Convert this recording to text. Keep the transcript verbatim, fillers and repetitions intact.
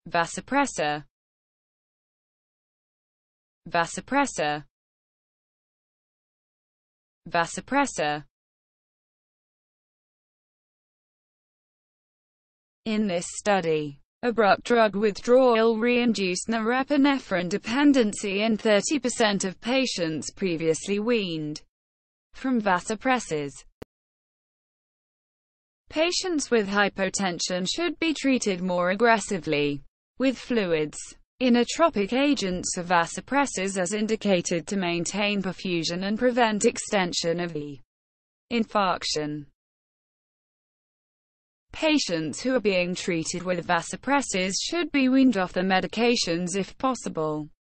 vasopressor, vasopressor, vasopressor. In this study, abrupt drug withdrawal reinduced norepinephrine dependency in thirty percent of patients previously weaned from vasopressors. Patients with hypotension should be treated more aggressively with fluids, inotropic agents or vasopressors as indicated to maintain perfusion and prevent extension of the infarction. Patients who are being treated with vasopressors should be weaned off the medications if possible.